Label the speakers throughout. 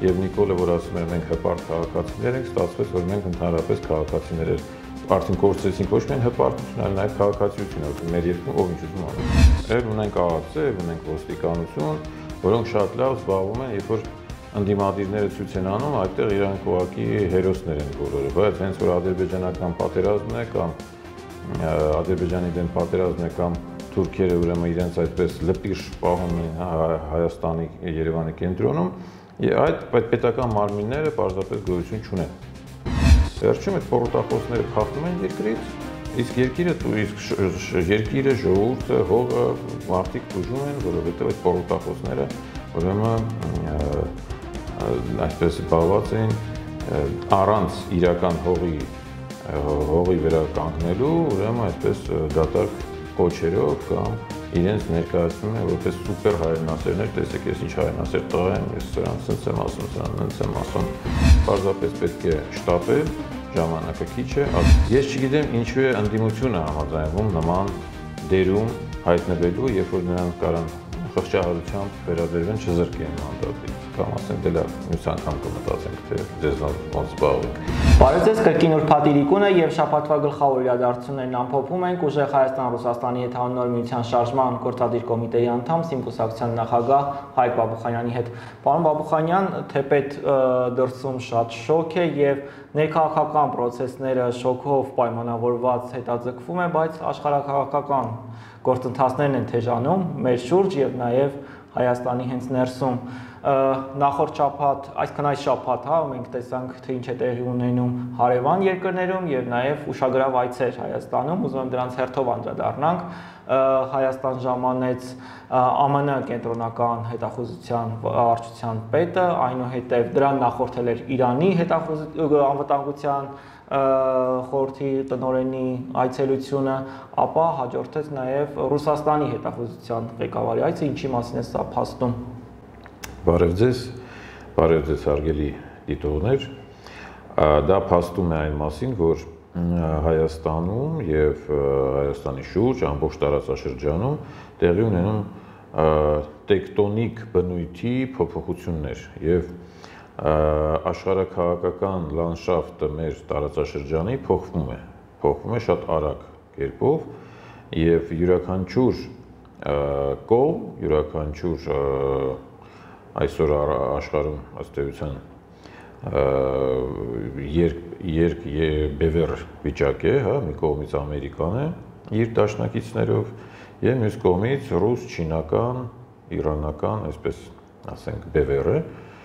Speaker 1: եւ Նիկոլը, որ ասում էր մենք հպարտ քաղաքացիներ ենք, ստացվեց, որ մենք ընդհանրապես քաղաքացիներ ենք։ Արդեն կորցրեցինք ոչ միայն հպարտություն, այլ նաեւ քաղաքացիություն, որ մեր երկրում ով ինչ ուզում անում։ Եվ ունենք ԱԱԾ, ունենք ոստիկանություն, որոնք շատ լավ զբաղվում են, երբ որ ընդդիմադիրները ցույց են անում, այդտեղ իրանք ուղղակի հերոսներ են բոլորը, բայց հենց որ ադրբեջանական պատերազմն է կամ Ադրբեջանի դեմ պատերազմն է կամ թուրքերը ուրեմն իրենց այդպես լպիշ պահում են Հայաստանի Երևանի կենտրոնում, այդ պետական մարմինները պարզապես գոյություն չունեն։ Վերջում այդ պորոտախոսները փախնում են երկրից, իսկ երկիրը, ժողովուրդը, հողը, մարդիկ տուժում են, որովհետև այդ պորոտախոսները ուրեմն այսպես զբաղված էին առանց իրական հողի վերականգնելու, ուրեմն այսպես դատարկ կոչերով կամ իրենց ներկայացնում են որպես սուպեր հայրենասերներ, տեսեք ես ինչ հայրենասեր տղա եմ, ես սրանց սենց եմ ասում, սրանց նենց եմ ասում, պարզապես պետք է շտապել, ժամանակը քիչ է, ես չգիտեմ ինչու է ընդդիմությունը համաձայնվում նման դերում հայտնվելու, երբ որ նրանք կարան խղճահարությամբ վերաբերվեն չզրկեն մանդատից, կամ ասենք դե լավ, մյուս անգամ կմտածենք, թե ձեզնով ոնց զբաղվենք։
Speaker 2: Բարև ձեզ, կրկին ուրբաթ իրիկուն է եւ շաբաթվա գլխավոր իրադարձություններն ամփոփում ենք ուժեղ Հայաստան-Ռուսաստանի հետ հաննոր միության շարժման գործադիր կոմիտեի անդամ Սիմկուսակցության նախագահ Հայկ Բաբուխանյանի հետ։ Պարոն Բաբուխանյան, թեպետ դրսում շատ շոկ է եւ ներքաղաքական process-ները շոկով պայմանավորված հետաձգվում է, բայց աշխարհակաղակական գործընթացներն են թեժանում մեր շուրջ եւ նաեւ Հայաստանի հենց ներսում նախորդ շաբաթ, այսքան այս շաբաթ, մենք տեսանք, թե ինչ է տեղի ունենում հարևան երկրներում եւ նաեւ ուշագրավ այցեր Հայաստանում, ուզում եմ դրանց հերթով անդրադառնանք։ Հայաստան ժամանեց ԱՄՆ կենտրոնական հետախուզության վարչության պետը, այնուհետև դրան նախորդել էր Իրանի անվտանգության խորհրդի տնօրենի այցելությունը, ապա հաջորդեց նաև Ռուսաստանի հետախուզության ղեկավարի այցը, ինչի մասին է սա փաստում։
Speaker 1: Բարև ձեզ հարգելի դիտողներ, դա փաստում է այն մասին, որ Հայաստանում եւ Հայաստանի շուրջ ամբողջ տարածաշրջանում տեղի ունենում տեկտոնիկ բնույթի փոփոխություններ եւ աշխարհակաղակական լանդշաֆտը մեր տարածաշրջանի փոխվում է շատ արագ կերպով եւ յուրաքանչյուր կողմ, յուրաքանչյուր այսօր աշխարհում ըստ էության երկբևեռ վիճակ է, հա, մի կողմից Ամերիկան է իր դաշնակիցներով եւ մյուս կողմից ռուս, չինական, իրանական, այսպես ասենք, բևեռը,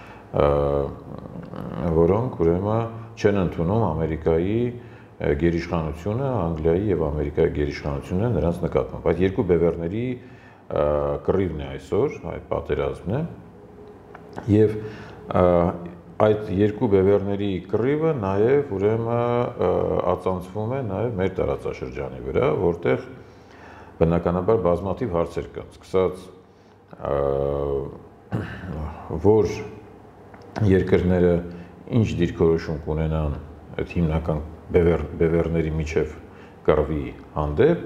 Speaker 1: որոնք ուրեմն չեն ընդունում Ամերիկայի գերիշխանությունը, Անգլիայի եւ Ամերիկայի գերիշխանությունը նրանց նկատմամբ։ Այդ երկու բևեռների կռիվն է այսօր, այդ պատերազմն է եւ այդ երկու բևեռների կռիվը նաև ուրեմն ածանցվում է նաև մեր տարածաշրջանի վրա, որտեղ բնականաբար բազմաթիվ հարցեր կան, սկսած որ երկրները ինչ դիրքորոշում կունենան այդ հիմնական բևեռների միջև կռվի հանդեպ,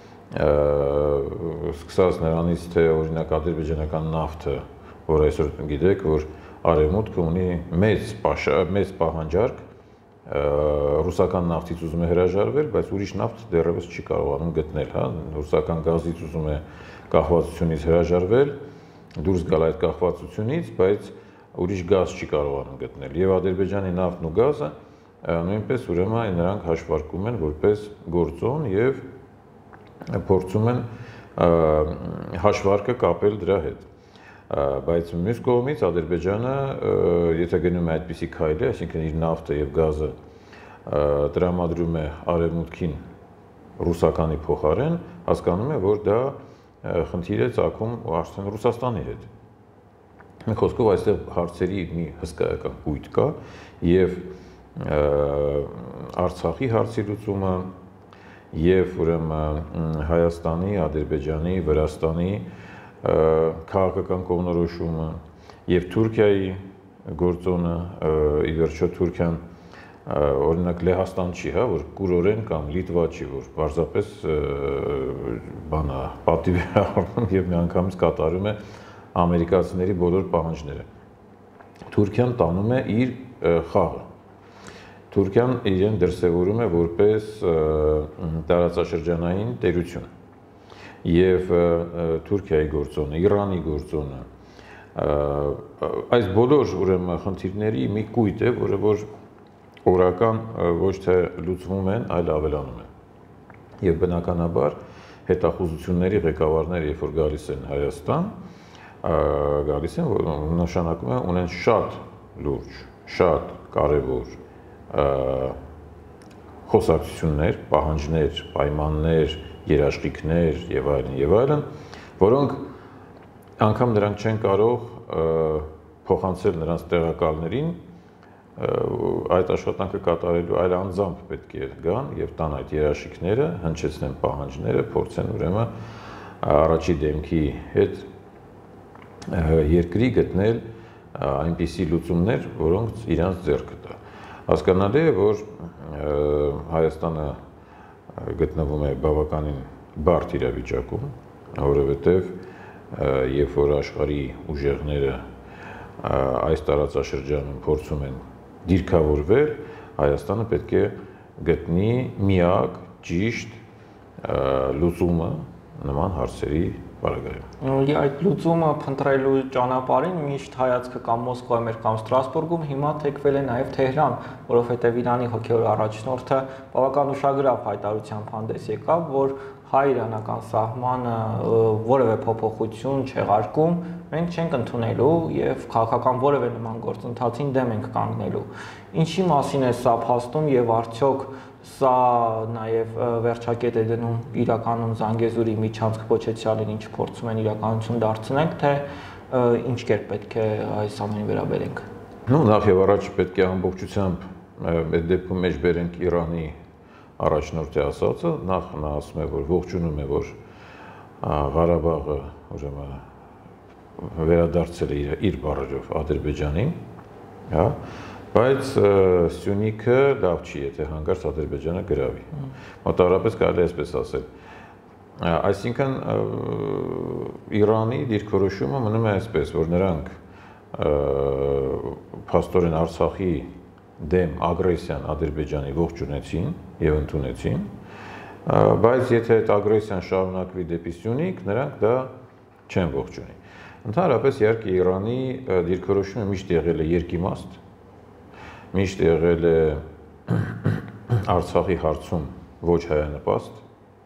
Speaker 1: սկսած նրանից, թե օրինակ ադրբեջանական նավթը, որ այսօր գիտեք, որ Արևմուտքը ունի մեծ պահանջարկ, ռուսական նավթից ուզում է հրաժարվել, բայց ուրիշ նավթ դեռևս չի կարողանում գտնել, հա, ռուսական գազից ուզում է կախվածությունից հրաժարվել, դուրս գալ այդ կախվածությունից, բայց ուրիշ գազ չի կարողանում գտնել։ Եվ Ադրբեջանի նավթն ու գազը նույնպես ուրեմն նրանք հաշվարկում են որպես գործոն եւ փորձում են հաշվարկը կապել դրա հետ։ Բայց մյուս կողմից Ադրբեջանը, եթե գնում է այդպիսի քայլի, այսինքն իր նավթը եւ գազը տրամադրում է Արևմուտքին ռուսականի փոխարեն, հասկանում է, որ դա խնդիր է ծագում արդեն Ռուսաստանի հետ։ Մի խոսքով այստեղ հարցերի մի հսկայական կույտ կա եւ Արցախի հարցի լուծումը եւ ուրեմն Հայաստանի, Ադրբեջանի, Վրաստանի քաղաքական կողմնորոշումը եւ Թուրքիայի գործոնը, ի վերջո Թուրքիան օրինակ Լեհաստան չի, հա, որ կուրորեն կամ Լիտվա չի, որ պարզապես բանա պատիվ է առնում եւ միանգամից կատարում է ամերիկացիների բոլոր պահանջները։ Թուրքիան տանում է իր խաղը։ Թուրքիան իրեն դրսևորում է որպես տարածաշրջանային տերություն եւ Թուրքիայի գործոնը, Իրանի գործոնը, այս բոլոր ուրեմն խնդիրների մի կույտ է, որը որ օրական ոչ թե լուծվում են, այլ ավելանում են։ Եվ բնականաբար հետախուզությունների ղեկավարները, երբ որ գալիս են Հայաստան, գալիս են, նշանակում է ունեն շատ լուրջ, շատ կարևոր խոսակցություններ, պահանջներ, պայմաններ, երաշխիքներ եւ այլն, որոնք անգամ նրանք չեն կարող փոխանցել նրանց տեղակալներին այդ աշխատանքը կատարելու, այլ անձամբ պետք է գան եւ տան այդ երաշխիքները, հնչեցնեն պահանջները, փորձեն ուրեմն առաջի դեմքի հետ երկրի գտնել այնպիսի լուծումներ, որոնք իրանց ձեռքը տա։ Հասկանալի է, որ Հայաստանը գտնվում է բավականին բարդ իրավիճակում, որովհետև երբ որ աշխարհի ուժեղները այս տարածաշրջանում փորձում են դիրքավորվել, Հայաստանը պետք է գտնի միակ ճիշտ լուծումը նման հարցերի բարակայում։
Speaker 2: Այդ լուծումը փնտրելու ճանապարհին միշտ հայացքը կամ Մոսկվայում էր կամ Ստրասբուրգում, հիմա թեքվել է նաև Թեհրան, որովհետև Իրանի հոգևոր առաջնորդը բավական ուշագրավ հայտարարությամբ հանդես եկավ, որ հայ-իրանական սահմանը որևէ փոփոխություն չեղարկում, մենք չենք ընդունելու եւ քաղաքական որևէ նման գործընթացին դեմ ենք կանգնելու։ Ինչի մասին է սա փաստում եւ արդյոք սա նաև վերջակետ է դնում իրականում Զանգեզուրի միջանցք Քոչեցյանին, ինչ փորձում են իրականություն դարձնենք, թե ինչ կերպ պետք է այս ամենին վերաբերենք։
Speaker 1: Նախ եւ առաջ պետք է ամբողջությամբ այդ դեպքում մեջ բերենք Իրանի առաջնորդի ասածը, նախ նա ասում է, որ ողջունում է, որ Ղարաբաղը ուրեմն վերադարձել է իր բառերով Ադրբեջանին, հա, բայց Սյունիքը լավ չի, եթե հանկարծ Ադրբեջանը գրավի։ Մոտավորապես կարելի է այսպես ասել։ Այսինքն Իրանի դիրքորոշումը մնում է այսպես, որ նրանք փաստորեն Արցախի դեմ ագրեսիան Ադրբեջանի ողջունեցին եւ ընդունեցին, բայց եթե այդ ագրեսիան շարունակվի դեպի Սյունիք, նրանք դա չեն ողջունի։ Ընդհանրապես իհարկե Իրանի դիրքորոշումը միշտ եղել է երկիմաստ, միշտ եղել է Արցախի հարցում ոչ հայանպաստ,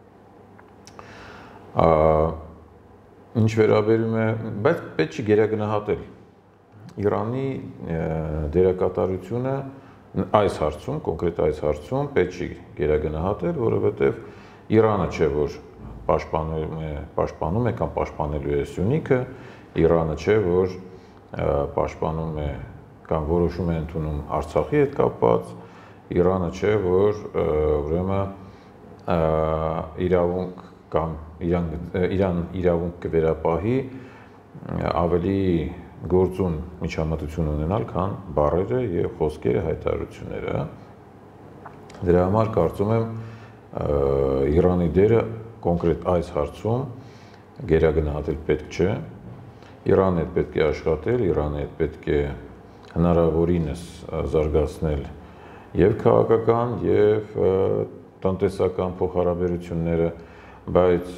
Speaker 1: ինչ վերաբերում է, բայց պետք չի գերագնահատել Իրանի դերակատարությունը այս հարցում, կոնկրետ այս հարցում պետք չի գերագնահատել, որովհետև Իրանը չէ, որ պաշտպանում է կամ պաշտպանելու է Սյունիքը, Իրանը չէ, որ պաշտպանում է կամ որոշում է ընդունում Արցախի հետ կապված, Իրանը չէ, որ ուրեմն իրավունք կամ Իրան իրավունք կվերապահի ավելի գործուն միջամտություն ունենալ, քան բառերը եւ խոսքերը, հայտարարությունները։ Դրա համար կարծում եմ Իրանի դերը կոնկրետ այս հարցում գերագնահատել պետք չէ։ Իրանը հետ պետք է աշխատել, Իրանը հետ պետք է հնարավորինս զարգացնել եւ քաղաքական եւ տնտեսական փոխհարաբերությունները, բայց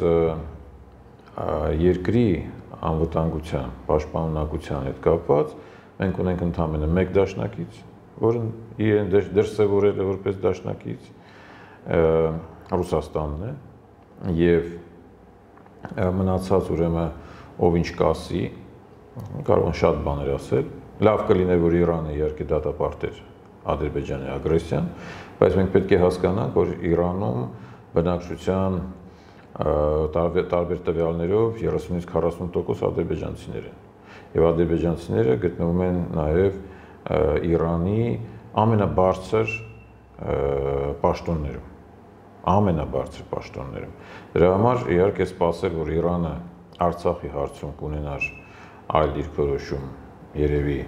Speaker 1: երկրի անվտանգության, պաշտպանունակության հետ կապված մենք ունենք ընդամենը մեկ դաշնակից, որը իրեն դրսևորել է որպես դաշնակից, Ռուսաստանն է, եւ մնացած ուրեմն ով ինչ կասի, կարող են շատ բաներ ասել, լավ կլիներ, որ Իրանը իհարկե դատապարտեր Ադրբեջանի ագրեսիան, բայց մենք պետք է հասկանանք, որ Իրանում բնակչության տարբեր տվյալներով 30-ից 40% ադրբեջանցիներ են։ Եվ ադրբեջանցիները գտնվում են նաև Իրանի ամենաբարձր պաշտոններում, Դրա համար իհարկե սպասել, որ Իրանը Արցախի հարցում կունենար այլ դիրքորոշում, երևի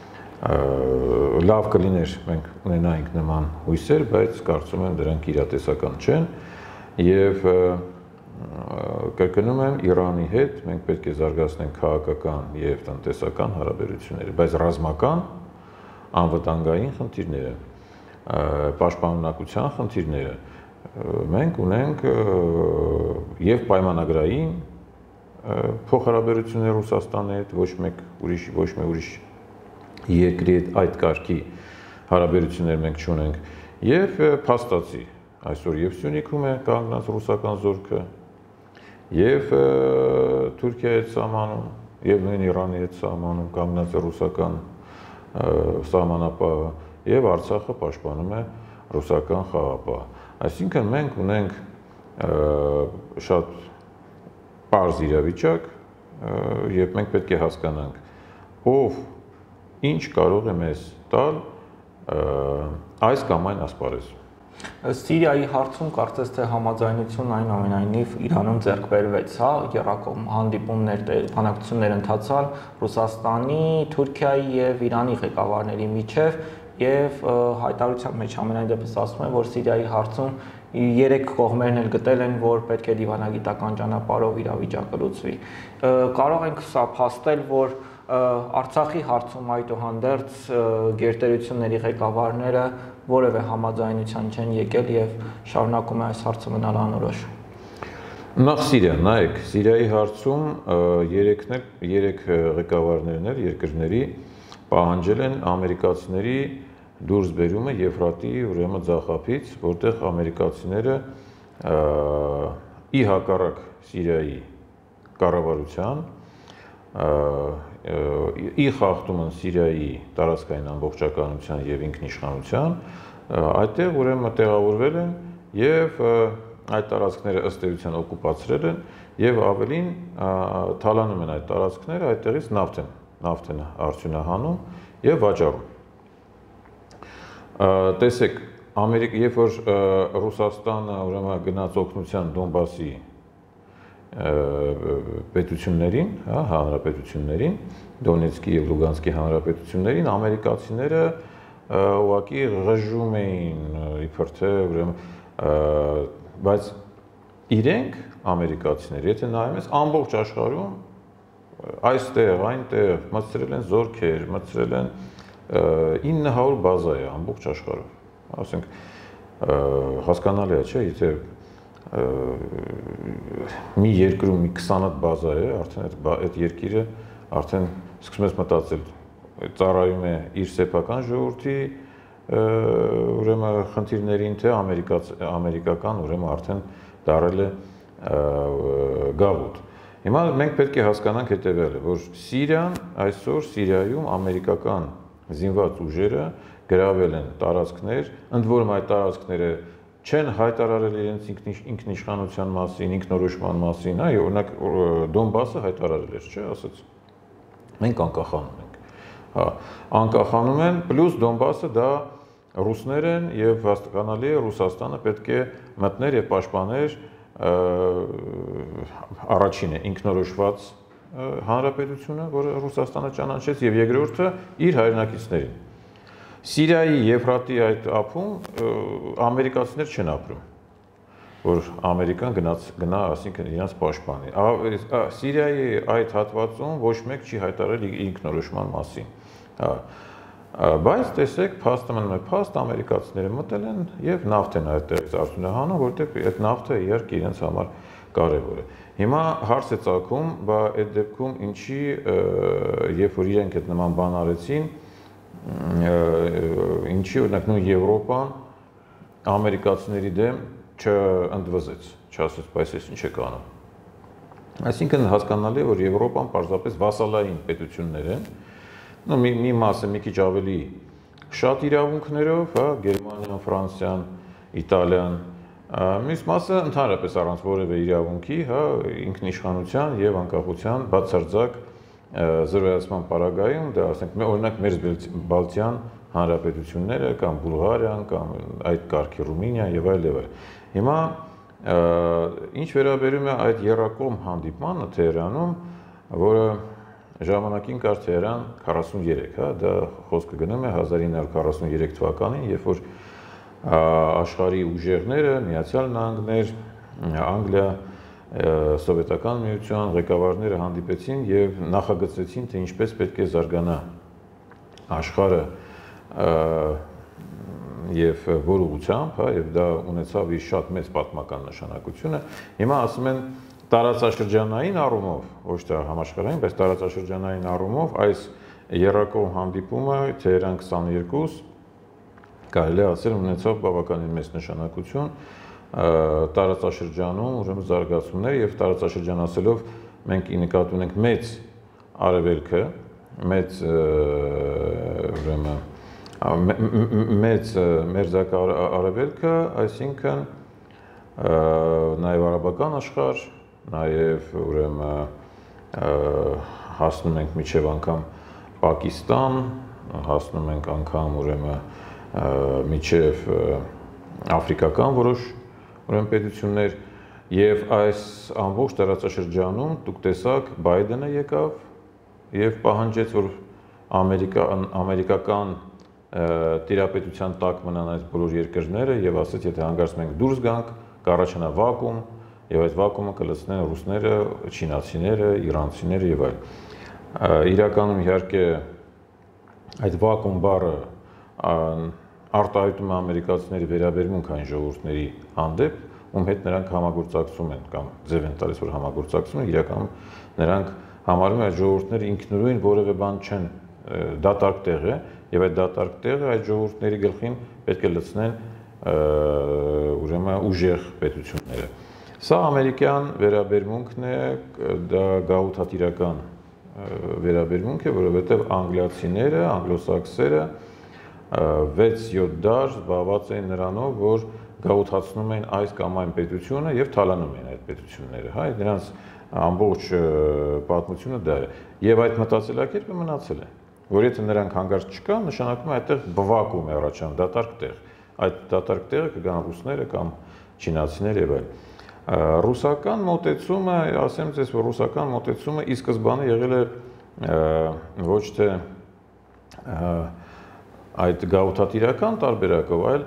Speaker 1: լավ կլիներ մենք ունենայինք նման հույսեր, բայց կարծում եմ դրանք իրատեսական չեն եւ կրկնում եմ, Իրանի հետ մենք պետք է զարգացնենք քաղաքական եւ տնտեսական հարաբերությունները, բայց ռազմական անվտանգային խնդիրները, պաշտպանունակության խնդիրները մենք ունենք եւ պայմանագրային փոխհարաբերություններ Ռուսաստանի հետ, ոչ մեկ ուրիշ երկրի հետ այդ կարգի հարաբերություններ մենք չունենք եւ փաստացի այսօր եւ Սյունիքում է կանգնած ռուսական զորքը եւ Թուրքիայի հետ սահմանում եւ նույն Իրանի հետ սահմանում կանգնած է ռուսական սահմանապահը եւ Արցախը պաշտպանում է ռուսական խաղապահ։ Այսինքն մենք ունենք շատ պարզ իրավիճակ եւ մենք պետք է հասկանանք ով ինչ կարող է մեզ տալ այս կամ այն ասպարեզում։
Speaker 2: Սիրիայի հարցում կարծես թե համաձայնություն այնուամենայնիվ Իրանում ձեռք բերվեց, հա, եռակողմ հանդիպումներ, բանակցություններ ընթացան Ռուսաստանի, Թուրքիայի եւ Իրանի ղեկավարների միջև եւ հայտարարության մեջ ամենայն դեպս ասում են, որ Սիրիայի հարցում երեք կողմերն էլ գտել են, որ պետք է դիվանագիտական ճանապարհով իրավիճակը լուծվի։ Կարող ենք սա փաստել, որ Արցախի հարցում այդուհանդերձ գերտերությունների ղեկավարները որևէ համաձայնության չեն եկել եւ շարունակում է այս հարցը մնալ անորոշ։
Speaker 1: Նախ Սիրիա, նայեք, Սիրիայի հարցում երեք ղեկավարներն էլ երկրների պահանջել են ամերիկացիների դուրսբերումը Եվրատի ուրեմն ձախապից, որտեղ ամերիկացիները ի հակառակ Սիրիայի կառավարության ի խախտում են Սիրիայի տարածքային ամբողջականության եւ ինքնիշխանության, այդտեղ ուրեմն տեղավորվել են եւ այդ տարածքները ըստ էության օկուպացրել են եւ ավելին թալանում են այդ տարածքները, այդտեղից նավթ են արդյունահանում եւ վաճառում։ Տեսեք, երբ որ Ռուսաստանը ուրեմն գնաց օգնության Դոնբասի պետություններին, հա, հանրապետություններին, Դոնեցկի եւ Լուգանսկի հանրապետություններին, ամերիկացիները ուղղակի ղժում էին, իբր թե ուրեմն, բայց իրենք ամերիկացիները, եթե նայում ես ամբողջ աշխարհում այստեղ, այնտեղ մտցրել են զորքեր, մտցրել են 900 բազա է ամբողջ աշխարհում, ասենք հասկանալի է, չէ՞, եթե մի երկրում մի 20 հատ բազա է, արդեն այդ երկիրը արդեն սկսում ես մտածել, ծառայում է իր սեփական ժողովրդի ուրեմն խնդիրներին, թե ամերիկական ուրեմն արդեն դարել է գաղութ։ Հիմա մենք պետք է հասկանանք հետևյալը, որ Սիրիան այսօր Սիրիայում ամերիկական զինված ուժերը գրավել են տարածքներ, ընդ որում այդ տարածքները չեն հայտարարել իրենց ինքնիշխանության մասին, ինքնորոշման մասին, այ օրինակ Դոնբասը հայտարարել էր, չէ՞, ասաց։ Մենք անկախանում ենք։ Հա, անկախանում են, պլյուս Դոնբասը դա ռուսներ են եւ հասկանալի է Ռուսաստանը պետք է մտներ եւ պաշտպաներ առաջինը ինքնորոշված հանրապետությունը, որը Ռուսաստանը ճանաչեց, եւ երկրորդը իր հայրենակիցներին։ Սիրիայի Եվրատի այդ ափում ամերիկացիներ չեն ապրում, որ Ամերիկան գնա, ասինքն իրենց պաշտպանի։ Սիրիայի այդ հատվածում ոչ մեկ չի հայտարարել ինքնորոշման մասին։ Բայց տեսեք, փաստը մնում է փաստ, ամերիկացիները մտել են եւ նավթ են այդտեղից արդյունահանում, որտեղ այդ նավթը իհարկե իրենց համար կարեւոր է։ Հիմա հարց է ծագում, բա այդ դեպքում ինչի, երբ որ իրենք այդ նման բան արեցին, ինչի օրինակ նույն Եվրոպան ամերիկացիների դեմ չընդվզեց, չասեց, բայց ես ինչ եք անում։ Այսինքն հասկանալի է, որ Եվրոպան պարզապես վասալային պետություններ են, մի մասը մի քիչ ավելի շատ իրավունքներով, հա, Գերմանիան, Ֆրանսիան, Իտալիան, մյուս մասը ընդհանրապես առանց որևէ իրավունքի, հա, ինքնիշխանության եւ անկախության բացարձակ զրոյացման պարագայում, դա ասենք օրինակ մեր Բալթյան հանրապետությունները կամ Բուլղարիան կամ այդ կարգի Ռումինիան եւ այլ եւ այլ։ Հիմա ինչ վերաբերում է այդ եռակողմ հանդիպմանը Թեհրանում, որը ժամանակին կար Թեհրան 43, հա, դա խոսքը գնում է 1943 թվականին, երբ որ աշխարհի ուժերները, Միացյալ Նահանգներ, Անգլիա, Սովետական միության ղեկավարները հանդիպեցին եւ նախագծեցին, թե ինչպես պետք է զարգանա աշխարհը եւ որ ուղղությամբ, հա, եւ դա ունեցավ իր շատ մեծ պատմական նշանակությունը։ Հիմա ասում են տարածաշրջանային առումով, ոչ թե համաշխարհային, բայց տարածաշրջանային առումով այս երրակողմ հանդիպումը Թեհրան 22 կարելի է ասել ունեցավ բավականին մեծ նշանակություն տարածաշրջանում, ուրեմն զարգացումներ եւ տարածաշրջան ասելով մենք նկատի ունենք մեծ արևելքը, մեծ ուրեմն մեծ մերձակա արևելքը, այսինքն նաեւ արաբական աշխարհ, նաեւ ուրեմն հասնում ենք միջև անգամ Պակիստան, հասնում ենք անգամ ուրեմն միջև աֆրիկական որոշ ուրեմն պետություններ եւ այս ամբողջ տարածաշրջանում դուք տեսաք Բայդենը եկավ եւ պահանջեց որ ամերիկական տիրապետության տակ մնան այս բոլոր երկրները եւ ասեց եթե հանգարց մենք դուրս գանք կառաջանա վակուում եւ այդ վակուումը կլցնեն ռուսները, չինացիները, իրանցիները եւ այլն։ Իրականում իհարկե այդ վակուում բառը արտահայտում է ամերիկացիների վերաբերմունք այն ժողովուրդների հանդեպ, ում հետ նրանք համագործակցում են կամ ձև են տալիս որ համագործակցում են, իրականում նրանք համարում են այդ ժողովուրդները ինքնուրույն որևէ բան չեն, դատարկ տեղ է եւ այդ դատարկ տեղը այդ ժողովուրդների գլխին պետք է լցնեն ուրեմն ուժեղ պետությունները։ Սա ամերիկյան վերաբերմունքն է, դա գաղութատիրական վերաբերմունք է, որովհետեւ անգլիացիները, անգլոսաքսերը 6-7 դար զբաղված էին նրանով, որ գաղութացնում էին այս կամ այն պետությունը եւ թալանում էին այդ պետությունները, հա, նրանց ամբողջ պատմությունը դա է։ Եվ այդ մտածելակերպը մնացել է, որ եթե նրանք հանգարց չկան, նշանակում է այդտեղ վակուում է առաջանում, դատարկ տեղ։ Այդ դատարկ տեղը կգան ռուսները կամ չինացիները եւ այլն։ Ռուսական մոտեցումը, ասեմ ձեզ, որ ռուսական մոտեցումը ի սկզբանե եղել է ոչ թե այդ գաղութատիրական տարբերակով, այլ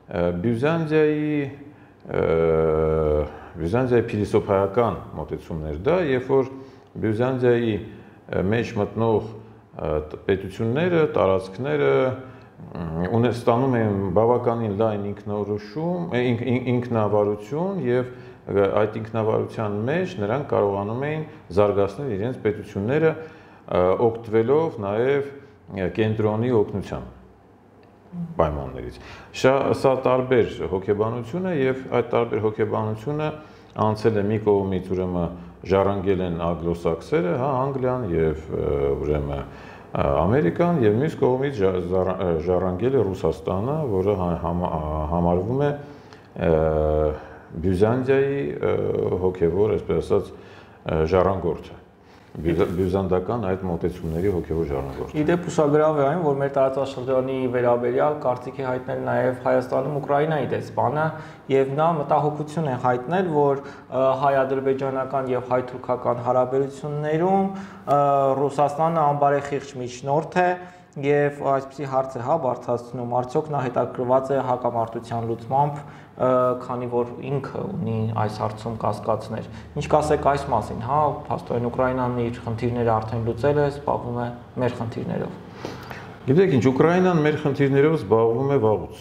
Speaker 1: Բյուզանդիայի փիլիսոփայական մոտեցումներ դա, երբ որ Բյուզանդիայի մեջ մտնող պետությունները, տարածքները ստանում են բավականին լայն ինքնավարություն եւ այդ ինքնավարության մեջ նրանք կարողանում էին զարգացնել իրենց պետությունները օգտվելով նաեւ կենտրոնի օգնությամբ պայմաններից։ Սա տարբեր հոգեբանություն է եւ այդ տարբեր հոգեբանությունը անցել է մի կողմից ուրեմն ժառանգել են անգլոսաքսերը, հա, Անգլիան եւ ուրեմն Ամերիկան եւ մյուս կողմից ժառանգել է Ռուսաստանը, որը համարվում է Բյուզանդիայի հոգեվոր, այսպես ասած, ժառանգորդը։ Բյուզանդական այդ մոտեցումների հոգեվոր ժառանգորդը։
Speaker 2: Իդեպ ուշագրավ է այն, որ մեր տարածաշրջանի վերաբերյալ կարծիք է հայտնել նաև Հայաստանում Ուկրաինայի դեսպանը եւ նա մտահոգություն է հայտնել, որ հայ-ադրբեջանական եւ հայ-թուրքական հարաբերություններում Ռուսաստանը անբարեխիղճ միջնորդ է եւ այսպիսի հարց է բարձրացնում, արդյոք նա հետաքրքրված է հակամարտության լուծմամբ, քանի որ ինքը ունի այս հարցում կասկածներ։ Ինչ կասեք այս մասին, հա, փաստորեն Ուկրաինան իր խնդիրները արդեն լուծել է, զբաղվում է մեր խնդիրներով։
Speaker 1: Գիտեք ինչ, Ուկրաինան մեր խնդիրներով զբաղվում է վաղուց։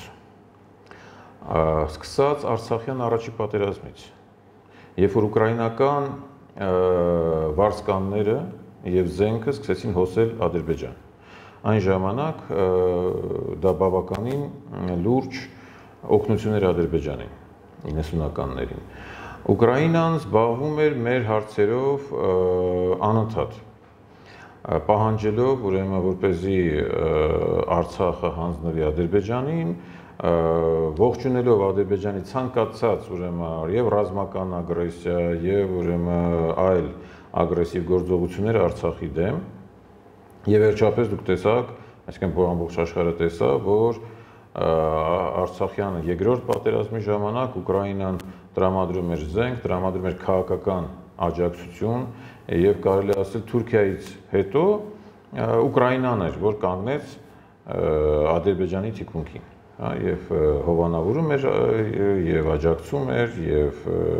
Speaker 1: Սկսած Արցախյան առաջի պատերազմից։ Երբ որ ուկրաինական վարձկանները եւ զենքը սկսեցին հոսել Ադրբեջան։ Այն ժամանակ դա բավականին լուրջ օգնություն էր Ադրբեջանին 90-ականներին։ Ուկրաինան զբաղվում էր մեր հարցերով անընդհատ, պահանջելով ուրեմն որպեսզի Արցախը հանձնվի Ադրբեջանին, ողջունելով Ադրբեջանի ցանկացած ուրեմն եւ ռազմական ագրեսիա եւ ուրեմն այլ ագրեսիվ գործողություններ Արցախի դեմ։ Եվ վերջապես դուք տեսաք, այսինքն ամբողջ աշխարհը տեսավ, որ Արցախյան երկրորդ պատերազմի ժամանակ Ուկրաինան տրամադրում էր զենք, տրամադրում էր քաղաքական աջակցություն եւ կարելի ասել Թուրքիայից հետո Ուկրաինան էր, որ կանգնեց Ադրբեջանի թիկունքին։ եւ հովանավորում էր եւ աջակցում էր եւ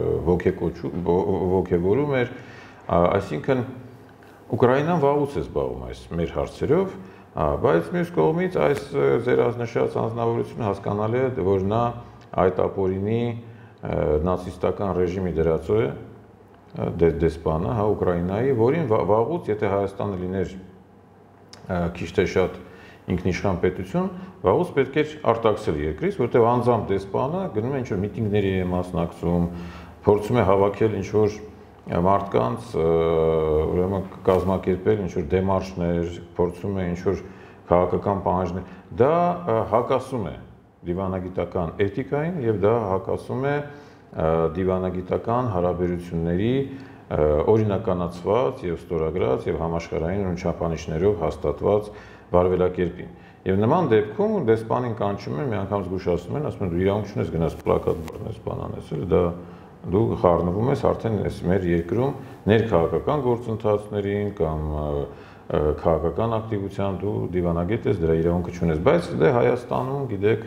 Speaker 1: ոգևորում էր, այսինքն Ուկրաինան վաղուց է զբաղվում այս մեր հարցերով, բայց մյուս կողմից այս ձեր ազնշած անձնավորությունը հասկանալի է, որ նա այդ ապօրինի նացիստական ռեժիմի դրածո է, դեսպանը, Ուկրաինայի, որին վաղուց, եթե Հայաստանը լիներ քիչ թե շատ ինքնիշխան պետություն, վաղուց պետք էր արտաքսել երկրից, որտեղ անձամբ դեսպանը գնում է ինչ-որ միտինգների է մասնակցում, փորձում է հավաքել ինչ-որ մարդկանց, ուրեմն կազմակերպել ինչ-որ դեմարշներ, փորձում է ինչ-որ քաղաքական պահանջներ։ Դա հակասում է դիվանագիտական էթիկային եւ դա հակասում է դիվանագիտական հարաբերությունների օրինականացված եւ ստորագրած եւ համաշխարհային չափանիշներով հաստատված վարվելակերպին։ Եվ նման դեպքում դեսպանին կանչում են, մի անգամ զգուշացնում են, ասում են դու իրավունք չունես գնաս պլակատ բռնես, բան անես, դա դու խառնվում ես արդեն այս մեր երկրում ներքաղաքական գործընթացներին կամ քաղաքական ակտիվության դու դիվանագետ ես, դրա իրավունքը չունես, բայց դե Հայաստանում գիտեք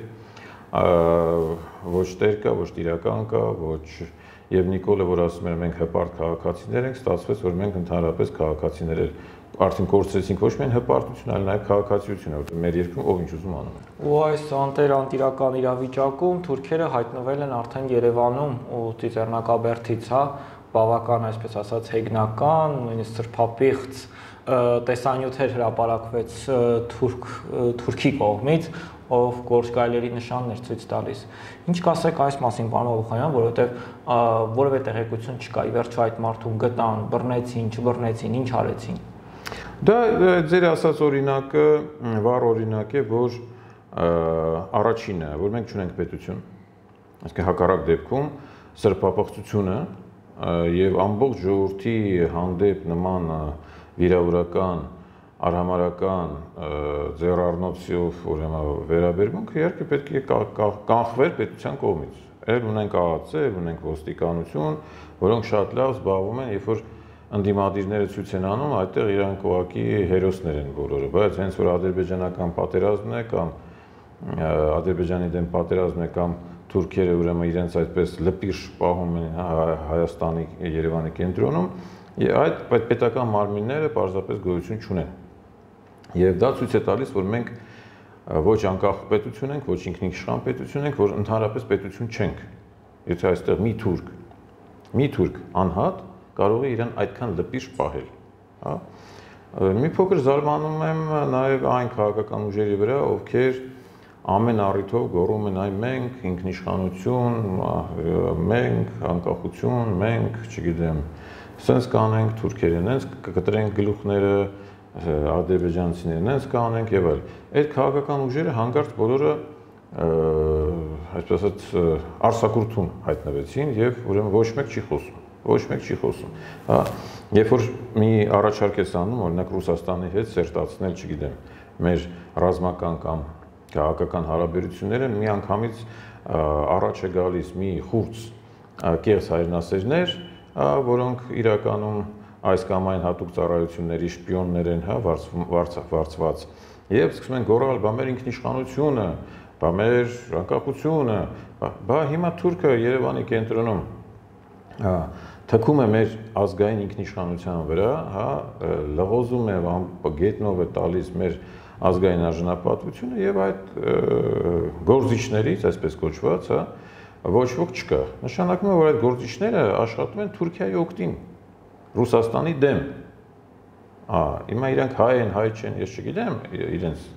Speaker 1: ոչ տեր կա, ոչ տիրական կա, ոչ եւ Նիկոլը, որ ասում էր մենք հպարտ քաղաքացիներ ենք, ստացվեց, որ մենք ընդհանրապես քաղաքացիներ ենք, արդեն կորցրեցինք ոչ միայն հպարտություն, այլ նաեւ քաղաքացիությունը, որտեղ մեր երկրում ով ինչ ուզում անում է։
Speaker 2: Ու այս անտիրական իրավիճակում թուրքերը հայտնվել են արդեն Երևանում ու Ծիծեռնակաբերդից, բավական, այսպես ասած, հեգնական, նույնիսկ սրբապիղծ տեսանյութեր հրապարակվեց Թուրքի կողմից, ով գործգայլերի նշաններ ցույց տալիս։ Ինչ կասեք այս մասին, պարոն Բաբուխանյան, որովհետև որևէ տեղեկություն չկա, ի վերջո այդ մարդուն գտան, բռնեցին, չբռնեցին, ինչ արեցին։
Speaker 1: Դա ձեր ասած օրինակը վառ օրինակ է, որ առաջինը, որ մենք չունենք պետություն, այսինքն հակառակ դեպքում սրբապղծությունը եւ ամբողջ ժողովրդի հանդեպ նման վիրավորական, արհամարհական ձեռառնոցիով ուրեմն վերաբերմունքը իհարկե պետք է կանխվեր պետության կողմից։ Էլ ունենք ԱԱՑ, ունենք ոստիկանություն, որոնք շատ լավ զբաղվում են, երբ որ ընդդիմադիրները ցույց են անում, այդտեղ իրանք ուղղակի հերոսներ են բոլորը, բայց հենց որ ադրբեջանական պատերազմն է կամ Ադրբեջանի դեմ պատերազմն է կամ թուրքերը ուրեմն իրենց այդպես լպիրշ պահում են Հայաստանի Երևանի կենտրոնում, այդ պետական մարմինները պարզապես գոյություն չունեն։ Եվ դա ցույց է տալիս, որ մենք ոչ անկախ պետություն ենք, ոչ ինքնիշխան պետություն ենք, որ ընդհանրապես պետություն չենք։ Եթե այստեղ մի թուրք անհատ կարող է իրան այդքան լպիրշ պահել, հա։ Մի փոքր զարմանում եմ նաև այն քաղաքական ուժերի վրա, ովքեր ամեն առիթով գոռում են այ մենք ինքնիշխանություն, մենք անկախություն, մենք, չգիտեմ, սենց կանենք, թուրքերեն ենք կկտրենք գլուխները, ադրբեջանցիներն ենք կանենք եւ այլ։ Այդ քաղաքական ուժերը հանկարծ բոլորը այսպես ասած արսակուրդում հայտնվեցին եւ ուրեմն ոչ մեկ չի խոսում, հա, երբ որ մի առաջարկ ես անում, օրինակ Ռուսաստանի հետ սերտացնել, չգիտեմ, մեր ռազմական կամ քաղաքական հարաբերությունները, մի անգամից առաջ է գալիս մի խուրձ կեղծ հայրենասերներ, որոնք իրականում այս կամ այն հատուկ ծառայությունների շպիոններ են, հա, վարձված, եւ սկսում են գոռալ, բա մեր ինքնիշխանությունը, բա մեր անկախությունը, բա հիմա թուրքը Երևանի կենտրոնում, հա, թքում է մեր ազգային ինքնիշխանության վրա, հա, լղոզում է, գետնով է տալիս մեր ազգային արժանապատվությունը եւ այդ գործիչներից, այսպես կոչված, հա, ոչ ոք չկա։ Նշանակում է, որ այդ գործիչները աշխատում են Թուրքիայի օգտին, Ռուսաստանի դեմ։ Հիմա իրանք հայ են, հայ չեն, ես չգիտեմ, իրենց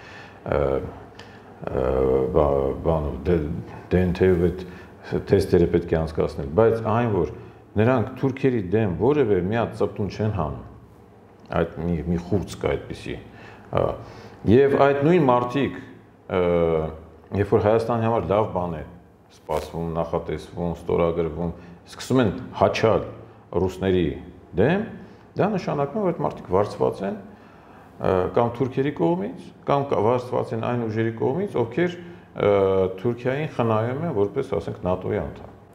Speaker 1: բանով դենթեով այդ թեստերը պետք է անցկացնել, բայց այն որ նրանք թուրքերի դեմ որևէ մի հատ ծպտուն չեն հանում, այդ մի խուրձ կա այդպիսի, եւ այդ նույն մարդիկ, երբ որ Հայաստանի համար լավ բան է սպասվում, նախատեսվում, ստորագրվում, սկսում են հաչալ ռուսների դեմ, դա նշանակում է, որ այդ մարդիկ վարձված են կամ թուրքերի կողմից, կամ վարձված են այն ուժերի կողմից, ովքեր Թուրքիային խնայում են որպես, ասենք, ՆԱՏՕ-ի անդամ։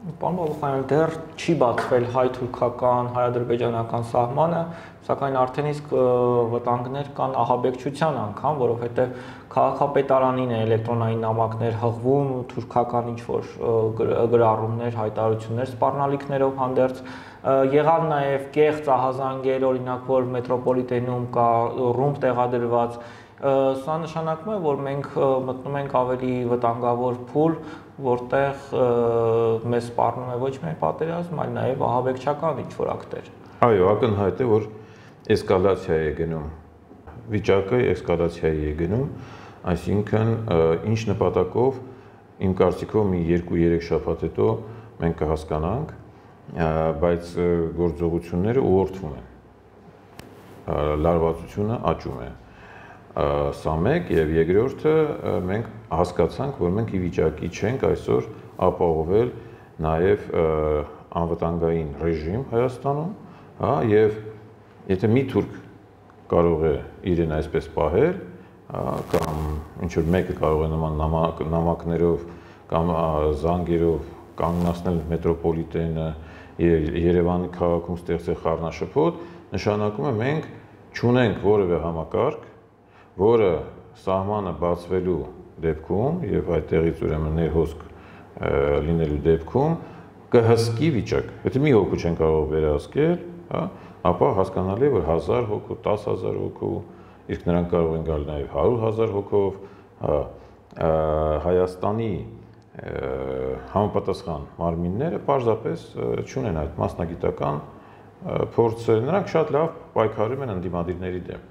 Speaker 2: Պարոն Բաբուխանյան, դեռ չի բացվել հայ-թուրքական, հայ-ադրբեջանական սահմանը, սակայն արդեն իսկ վտանգներ կան ահաբեկչության անգամ, որովհետև քաղաքապետարանին է էլեկտրոնային նամակներ հղվում, թուրքական ինչ-որ գրառումներ, հայտարարություններ սպառնալիքներով հանդերձ, եղան նաև կեղծ ահազանգեր, օրինակ, որ մետրոպոլիտենում կա ռումբ տեղադրված, սա նշանակում է, որ մենք մտնում ենք ավելի վտանգավոր փուլ, որտեղ մեզ սպառնում է ոչ միայն պատերազմ, այլ նաև ահաբեկչական ինչ-որ ակտեր։
Speaker 1: Այո, ակնհայտ է, որ էսկալացիա է գնում, վիճակը էսկալացիայի է գնում, այսինքն ինչ նպատակով, իմ կարծիքով մի 2-3 շաբաթ հետո մենք կհասկանանք, բայց գործողությունները ուղղորդվում են, լարվածությունը աճում է։ Սա մեկ եւ երկրորդը մենք հասկացանք, որ մենք ի վիճակի չենք այսօր ապահովել նաեւ անվտանգային ռեժիմ Հայաստանում, հա, եւ եթե մի թուրք կարող է իրեն այսպես պահել, կամ ինչ որ մեկը կարող է նման նամակներով կամ զանգերով կանգնացնել մետրոպոլիտենը, Երևանի քաղաքում ստեղծել խառնաշփոթ, նշանակում է մենք չունենք որևէ համակարգ, որը սահմանը բացվելու դեպքում եւ այդտեղից ուրեմն ներհոսք լինելու դեպքում կհսկի վիճակ։ Եթե մի հոգու չեն կարող վերահսկել, հա, ապա հասկանալի է, որ 1000 հոգու, 10000 հոգու, իսկ նրանք կարող են գալ նաեւ 100,000 հոգով, Հայաստանի համապատասխան մարմինները պարզապես չունեն այդ մասնագիտական փորձը, նրանք շատ լավ պայքարում են ընդդիմադիրների դեմ,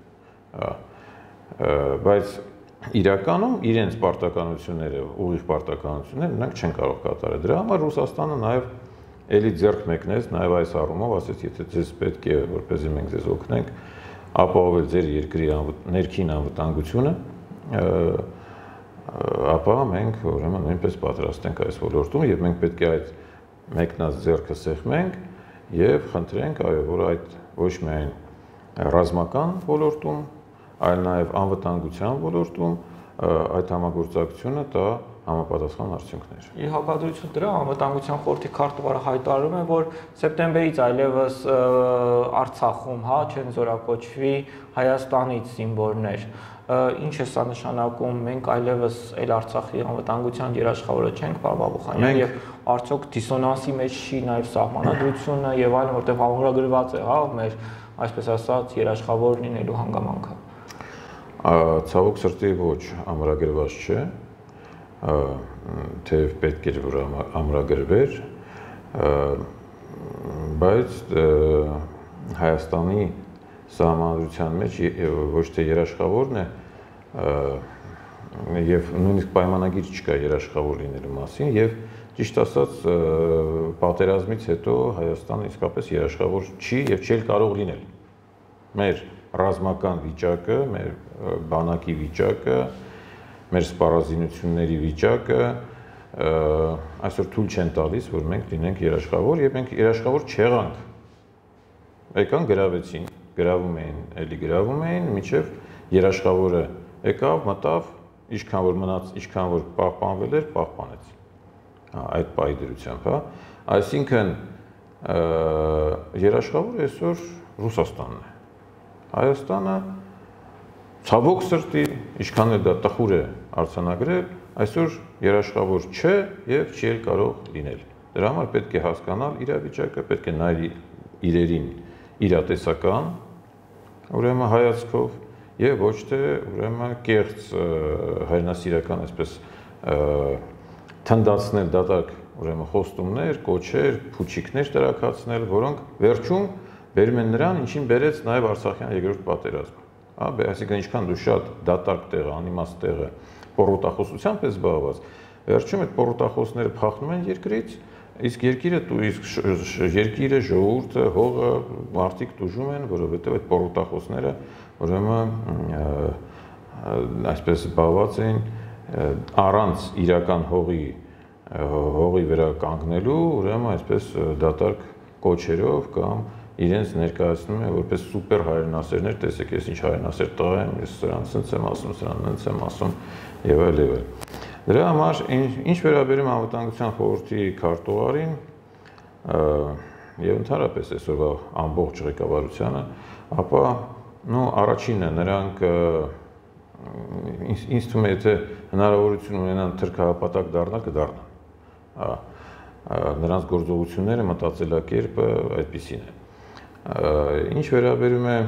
Speaker 1: բայց իրականում իրենց պարտականությունները, ուղիղ պարտականությունները նրանք չեն կարող կատարել։ Դրա համար Ռուսաստանը նաև էլի ձեռք մեկնեց, նաև այս առումով ասեց, եթե ձեզ պետք է, որպեսզի մենք ձեզ օգնենք, ապահովել ձեր երկրի ներքին անվտանգությունը, ապա մենք ուրեմն նույնպես պատրաստ ենք այս ոլորտում եւ մենք պետք է այդ մեկնած ձեռքը սեղմենք եւ խնդրենք, այո, որ այդ ոչ միայն ռազմական ոլորտում, այլ նաեւ անվտանգության ոլորտում այդ համագործակցությունը տա համապատասխան արդյունքներ։
Speaker 2: Ի հակադրություն դրա անվտանգության խորհրդի քարտուղարը հայտարարում է, որ սեպտեմբերից այլևս Արցախում, հա, չեն զորակոչվի Հայաստանից զինվորներ։ Ինչ է սա նշանակում, մենք այլևս այլ Արցախի անվտանգության երաշխավորը չենք, պարոն Բաբուխանյան, եւ արդյոք դիսոնանսի մեջ չի նաեւ սահմանադրությունը եւ այլն, որտեղ համալրագրված է, հա, մեր այսպես ասած երաշխավոր լինելու հանգամանքը։
Speaker 1: Ցավոք սրտի ոչ, ամրագրված չէ, թեև պետք էր որ ամրագրվեր, բայց Հայաստանի սահմանադրության մեջ ոչ թե երաշխավորն է եւ նույնիսկ պայմանագիր չկա երաշխավոր լինելու մասին եւ ճիշտ ասած պատերազմից հետո Հայաստանը իսկապես երաշխավոր չի եւ չի կարող լինել։ Մեր ռազմական վիճակը, մեր բանակի վիճակը, մեր սպառազինությունների վիճակը այսօր թույլ չեն տալիս, որ մենք լինենք երաշխավոր եւ մենք երաշխավոր չեղանք։ Եկան գրավեցին, գրավում էին, էլի գրավում էին, մինչև երաշխավորը եկավ, մտավ, ինչքան որ մնաց, ինչքան որ պահպանվել էր, պահպանեց։ Այդ պահի դրությամբ, հա։ Այսինքն երաշխավորը այսօր Ռուսաստանն է։ Հայաստանը ցավոք սրտի, ինչքան էլ դա տխուր է արձանագրել, այսօր երաշխավոր չէ եւ չի էլ կարող լինել։ Դրա համար պետք է հասկանալ իրավիճակը, պետք է նայել իրերին իրատեսական, ուրեմն հայացքով եւ ոչ թե ուրեմն կեղծ հայրենասիրական այսպես թնդացնել դատարկ ուրեմն խոստումներ, կոչեր, փուչիկներ տրակացնել, որոնք վերջում բերում են նրան, ինչին բերեց նաեւ Արցախյան երկրորդ պատերազմը։ Հա, այսինքն ինչքան դու շատ դատարկ տեղ, անիմաստ տեղը պորոտախոսությամբ ես զբաղված, վերջում այդ պորոտախոսները փախնում են երկրից, իսկ երկիրը, ժողովուրդը, հողը, մարդիկ տուժում են, որովհետեւ այդ պորոտախոսները ուրեմն այսպես զբաղված են առանց իրական հողի վրա կանգնելու, ուրեմն այսպես դատարկ կոչերով կամ իրենց ներկայացնում են որպես սուպեր հայրենասերներ, տեսեք ես ինչ հայրենասեր տղա եմ, ես սրանց եմ ասում, սրանց եմ ասում եւ այլ եւ այլ։ Դրա համար ինչ վերաբերում անվտանգության խորհրդի քարտուղարին եւ ընդհանրապես այսօրվա ամբողջ ղեկավարությանը, ապա առաջինը նրանք ինձ թվում է եթե հնարավորություն ունենան թրքահապատակ դառնալ կդառնան։ Նրանց գործողությունները մտածելակերպը այդպիսին է։ Ինչ վերաբերում է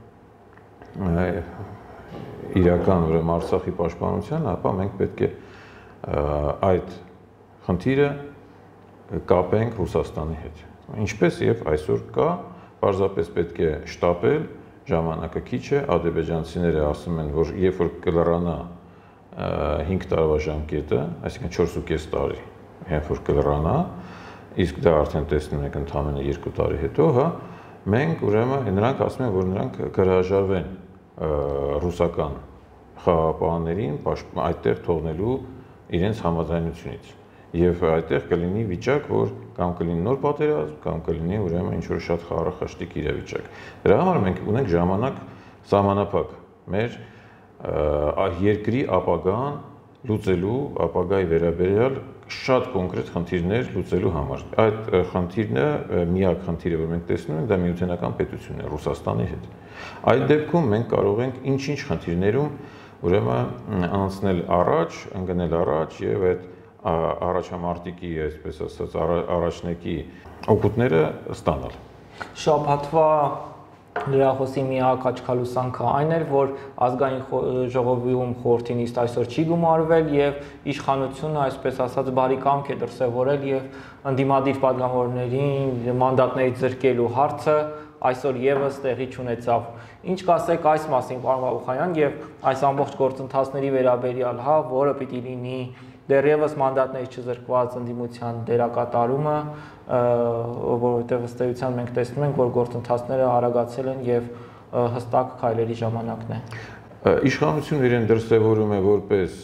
Speaker 1: իրական ուրեմն Արցախի պաշտպանությանը, ապա մենք պետք է այդ խնդիրը կապենք Ռուսաստանի հետ։ Ինչպես եւ այսօր կա, պարզապես պետք է շտապել, ժամանակը քիչ է, ադրբեջանցիները ասում են, որ երբ որ կլրանա 5 տարվա ժամկետը, այսինքն 4.5 տարի, երբ որ կլրանա, իսկ դա արդեն տեսնում եք ընդամենը 2 տարի հետո, հա, մենք ուրեմն նրանք ասում են, որ նրանք կհրաժարվեն ռուսական խաղաղապահներին այդտեղ թողնելու իրենց համաձայնությունից։ Եվ այդտեղ կլինի վիճակ, որ կամ կլինի նոր պատերազմ, կամ կլինի ուրեմն ինչ-որ շատ խառախաշտիկ իրավիճակ։ Դրա համար մենք ունենք ժամանակ սահմանափակ մեր երկրի ապագան լուծելու, ապագայի վերաբերյալ շատ կոնկրետ խնդիրներ լուծելու համար։ Այդ խնդիրը միակ խնդիրը, որ մենք տեսնում ենք, դա միութենական պետությունն է Ռուսաստանի հետ։ Այդ դեպքում մենք կարող ենք ինչ-ինչ խնդիրներում ուրեմն անցնել առաջ, ընկնել առաջ եւ այդ առաջամարտիկի, այսպես ասած, առաջնեկի օգուտները ստանալ։
Speaker 2: Շաբաթվա լրահոսի միակ աչքալուսանքը այն էր, որ ազգային ժողովում խորհրդի նիստ այսօր չի գումարվել եւ իշխանությունը, այսպես ասած, բարի կամք է դրսեւորել եւ ընդդիմադիր պատգամավորներին մանդատներից զրկելու հարցը այսօր եւս տեղի չունեցավ։ Ինչ կասեք այս մասին, պարոն Բաբուխանյան, եւ այս ամբողջ գործընթացների վերաբերյալ, հա, որը պիտի լինի դեռևս մանդատներից չզրկված ընդդիմության դերակատարումը, որովհետև ըստ էության մենք տեսնում ենք, որ գործընթացները արագացել են եւ հստակ քայլերի ժամանակն է։
Speaker 1: Իշխանությունը իրեն դրսևորում է որպես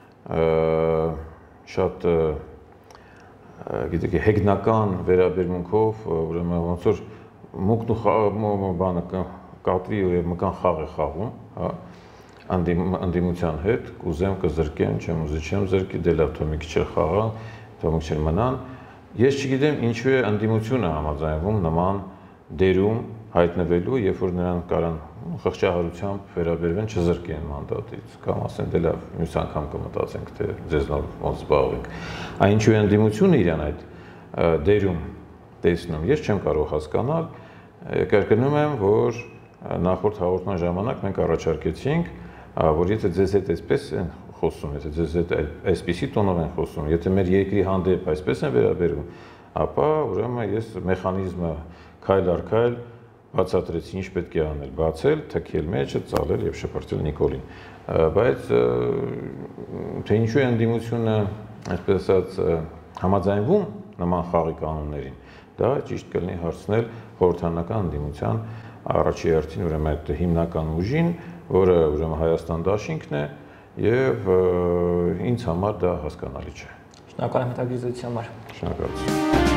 Speaker 1: շատ գիտեք հեգնական վերաբերմունքով, ուրեմն ոնց որ մուկն ու բանը կապրի եւ մկան խաղ է խաղում, հա, ընդդիմության հետ, կուզեմ կզրկեմ, չեմ ուզի չեմ զրկի, դե լավ թող մի քիչ խաղան, թող մի քիչ մնան։ Ես չգիտեմ ինչու է ընդդիմությունը համաձայնվում նման դերում հայտնվելու, երբ որ նրանք կարան խղճահարությամբ վերաբերվեն չզրկեն մանդատից, կամ ասեն դե լավ մյուս անգամ կմտածենք թե ձեզնով ոնց զբաղվենք։ Այն ինչու է ընդդիմությունը իրան այդ դերում տեսնում, ես չեմ կարող հասկանալ, կրկնում եմ, որ նախորդ հաղորդման ժամանակ մենք առաջարկեցինք, որ եթե ձեզ հետ այսպես են խոսում, եթե ձեզ հետ այսպիսի տոնով են խոսում, եթե մեր երկրի հանդեպ այսպես են վերաբերվում, ապա ուրեմն ես մեխանիզմը քայլ առ քայլ բացատրեցի, ինչ պետք է անել, բացել, թքել մեջը, ծալել եւ շփրտել Նիկոլին։ Բայց թե ինչու է ընդդիմությունը, այսպես ասած, համաձայնվում նման խաղի կանոններին, դա ճիշտ կլինի հարցնել խորհրդանական ընդդիմության առաջի հերթին ուրեմն այդ հիմնական ուժին, որը ուրեմն Հայաստան դաշինքն է եւ ինձ համար դա հասկանալի չէ։
Speaker 2: Շնորհակալ եմ հետաքրքրության համար։
Speaker 1: Շնորհակալություն։